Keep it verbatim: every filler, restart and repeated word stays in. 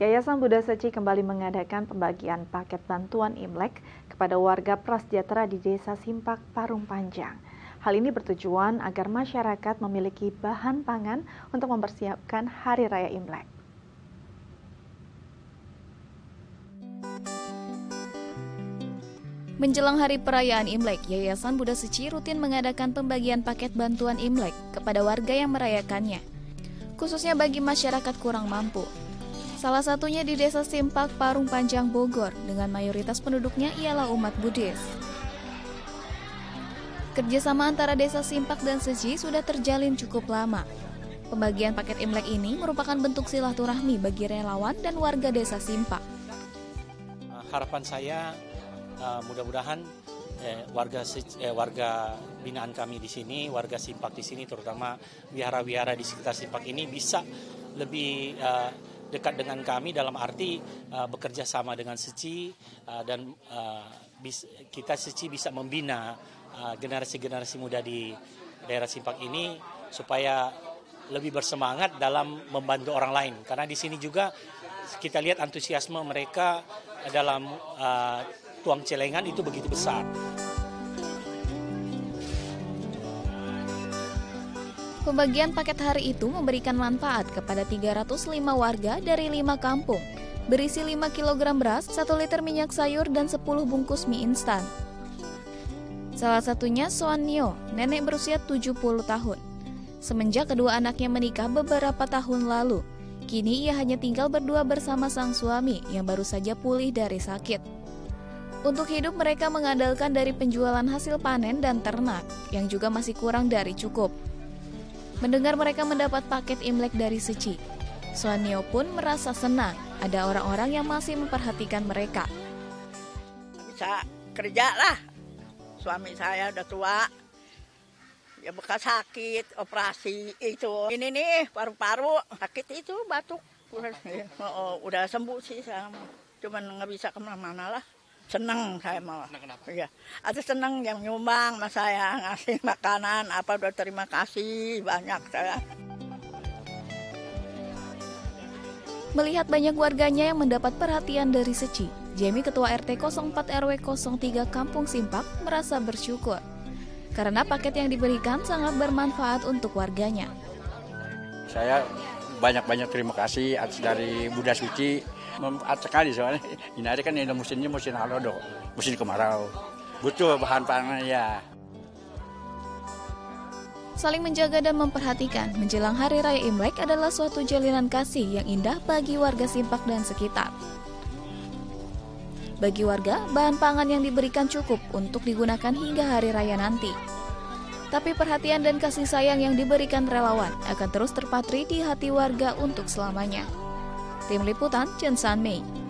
Yayasan Buddha Seci kembali mengadakan pembagian paket bantuan Imlek kepada warga prasejahtera di Desa Simpak, Parung Panjang. Hal ini bertujuan agar masyarakat memiliki bahan pangan untuk mempersiapkan Hari Raya Imlek. Menjelang hari perayaan Imlek, Yayasan Buddha Seci rutin mengadakan pembagian paket bantuan Imlek kepada warga yang merayakannya, khususnya bagi masyarakat kurang mampu. Salah satunya di Desa Simpak, Parung Panjang, Bogor, dengan mayoritas penduduknya ialah umat Buddhis. Kerjasama antara Desa Simpak dan Seci sudah terjalin cukup lama. Pembagian paket Imlek ini merupakan bentuk silaturahmi bagi relawan dan warga Desa Simpak. Harapan saya uh, mudah-mudahan eh, warga eh, warga binaan kami di sini, warga Simpak di sini, terutama wihara-wihara di sekitar Simpak ini bisa lebih uh, dekat dengan kami dalam arti uh, bekerja sama dengan Seci uh, dan uh, bis, kita Seci bisa membina uh, generasi-generasi muda di daerah Simpak ini supaya lebih bersemangat dalam membantu orang lain, karena di sini juga kita lihat antusiasme mereka dalam uh, tuang celengan itu begitu besar. Pembagian paket hari itu memberikan manfaat kepada tiga ratus lima warga dari lima kampung, berisi lima kilogram beras, satu liter minyak sayur, dan sepuluh bungkus mie instan. Salah satunya Soan Nio, nenek berusia tujuh puluh tahun. Semenjak kedua anaknya menikah beberapa tahun lalu, kini ia hanya tinggal berdua bersama sang suami yang baru saja pulih dari sakit. Untuk hidup mereka mengandalkan dari penjualan hasil panen dan ternak, yang juga masih kurang dari cukup. Mendengar mereka mendapat paket Imlek dari Seci, Soanio pun merasa senang ada orang-orang yang masih memperhatikan mereka. Bisa kerja lah, suami saya udah tua, ya bekas sakit, operasi itu. Ini nih paru-paru, sakit itu batuk. Oh, udah sembuh sih saya, cuman nggak bisa kemana-mana lah. Senang saya malah. Iya. Ada senang yang nyumbang sama saya, ngasih makanan, apa udah terima kasih banyak saya. Melihat banyak warganya yang mendapat perhatian dari Seci, Jamie Ketua R T nol empat R W nol tiga Kampung Simpak merasa bersyukur karena paket yang diberikan sangat bermanfaat untuk warganya. Saya banyak-banyak terima kasih atas dari Buddha Seci. Memanfaat sekali soalnya ini hari kan ini musimnya musim halodo, musim kemarau, butuh bahan pangan ya. Saling menjaga dan memperhatikan menjelang Hari Raya Imlek adalah suatu jalinan kasih yang indah bagi warga Simpak dan sekitar. Bagi warga, bahan pangan yang diberikan cukup untuk digunakan hingga Hari Raya nanti. Tapi perhatian dan kasih sayang yang diberikan relawan akan terus terpatri di hati warga untuk selamanya. Tim Liputan, Chen San Mei.